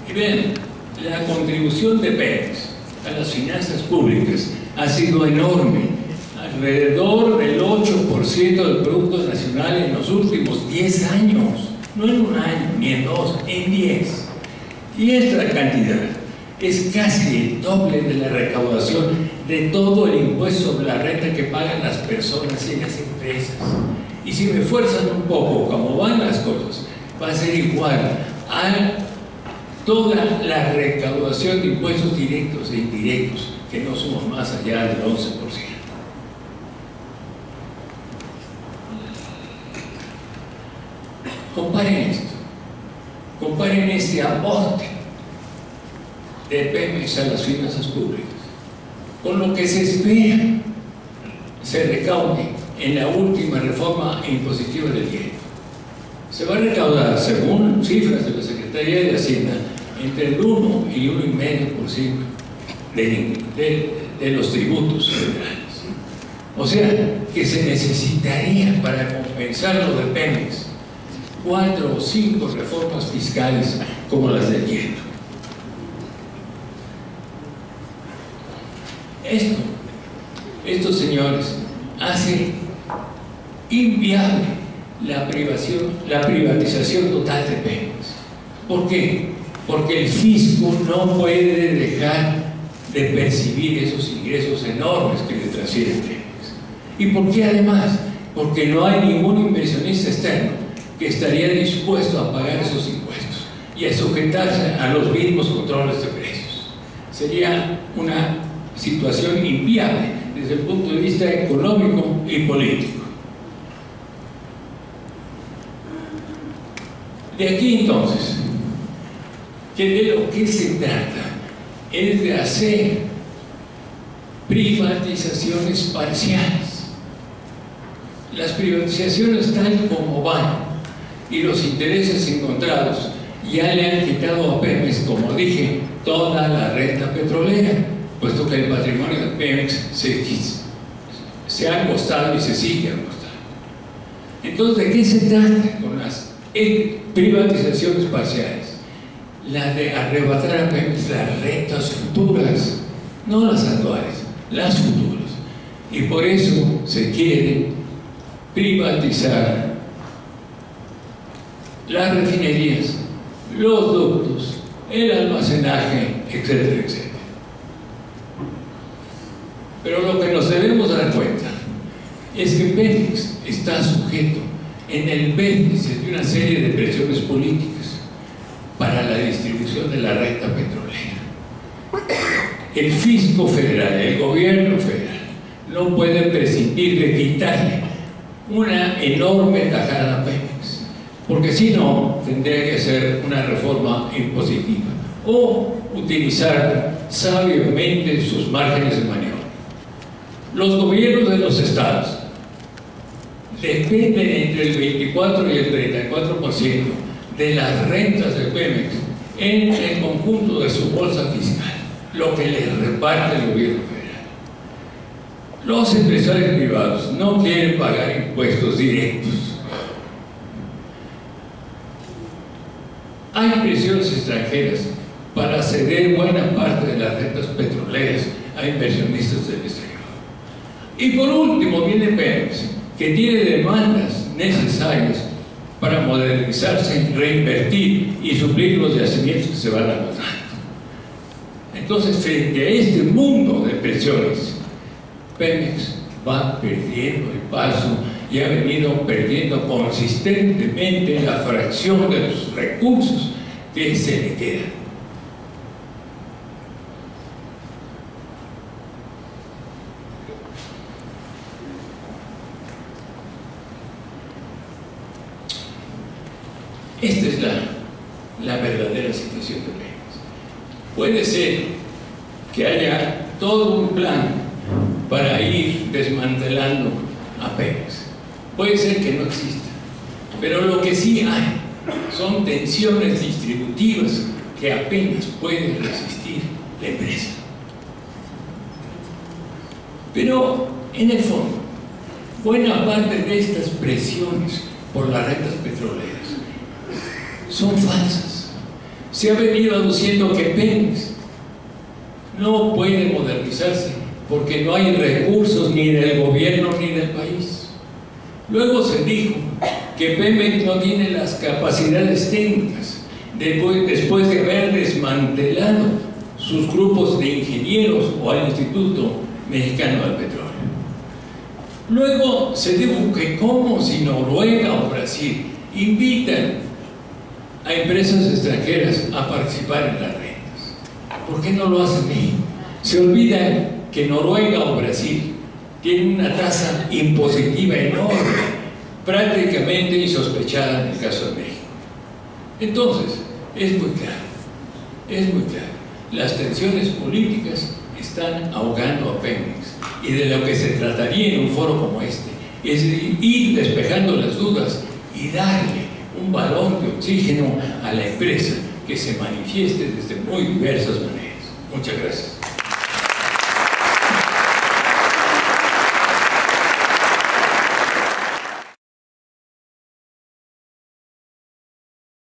Y vean, la contribución de Pemex a las finanzas públicas ha sido enorme, alrededor del 8% del Producto Nacional en los últimos 10 años, no en un año, ni en 2, en 10. Y esta cantidad es casi el doble de la recaudación de todo el impuesto sobre la renta que pagan las personas y las empresas. Y si me fuerzan un poco, como van las cosas, va a ser igual a toda la recaudación de impuestos directos e indirectos, que no somos más allá del 11%. Comparen esto, comparen este aporte de Pemex a las finanzas públicas con lo que se espera se recaude en la última reforma impositiva del IEP. Se va a recaudar, según cifras de la Secretaría de Hacienda, entre el 1 y 1,5% de los tributos federales. O sea, que se necesitaría para compensar lo de Pemex 4 o 5 reformas fiscales como las del IEP. Esto, señores, hace inviable la privatización total de Pemex. ¿Por qué? Porque el fisco no puede dejar de percibir esos ingresos enormes que le transfiere Pemex. ¿Y por qué además? Porque no hay ningún inversionista externo que estaría dispuesto a pagar esos impuestos y a sujetarse a los mismos controles de precios. Sería una situación inviable desde el punto de vista económico y político. De aquí entonces, que de lo que se trata es de hacer privatizaciones parciales. Las privatizaciones tal como van y los intereses encontrados ya le han quitado a Pemex, como dije, toda la renta petrolera, puesto que el patrimonio de Pemex se ha costado y se sigue costando. Entonces, ¿de qué se trata con las privatizaciones parciales? La de arrebatar a Pemex las rentas futuras, no las actuales, las futuras. Y por eso se quiere privatizar las refinerías, los ductos, el almacenaje, etcétera, etcétera. Pero lo que nos debemos dar cuenta es que Pemex está sujeto en el vértice de una serie de presiones políticas para la distribución de la renta petrolera. El fisco federal, el gobierno federal, no puede prescindir de quitarle una enorme tajada a Pemex, porque si no, tendría que hacer una reforma impositiva o utilizar sabiamente sus márgenes de maniobra. Los gobiernos de los estados dependen entre el 24 y el 34% de las rentas de Pemex en el conjunto de su bolsa fiscal, lo que les reparte el gobierno federal. Los empresarios privados no quieren pagar impuestos directos. Hay presiones extranjeras para ceder buena parte de las rentas petroleras a inversionistas del exterior. Y por último viene Pemex, que tiene demandas necesarias para modernizarse, reinvertir y suplir los yacimientos que se van agotando. Entonces, frente a este mundo de presiones, Pemex va perdiendo el paso y ha venido perdiendo consistentemente la fracción de los recursos que se le quedan. Esta es la verdadera situación de Pemex. Puede ser que haya todo un plan para ir desmantelando a Pemex. Puede ser que no exista. Pero lo que sí hay son tensiones distributivas que apenas puede resistir la empresa. Pero, en el fondo, buena parte de estas presiones por las rentas petroleras son falsas. Se ha venido aduciendo que Pemex no puede modernizarse porque no hay recursos ni del gobierno ni del país. Luego se dijo que Pemex no tiene las capacidades técnicas después de haber desmantelado sus grupos de ingenieros o al Instituto Mexicano del Petróleo. Luego se dijo que como si Noruega o Brasil invitan a empresas extranjeras a participar en las rentas. ¿Por qué no lo hace México? Se olvida que Noruega o Brasil tienen una tasa impositiva enorme, prácticamente insospechada en el caso de México. Entonces, es muy claro, las tensiones políticas están ahogando a Pemex, y de lo que se trataría en un foro como este es de ir despejando las dudas y darle un balón de oxígeno a la empresa que se manifieste desde muy diversas maneras. Muchas gracias.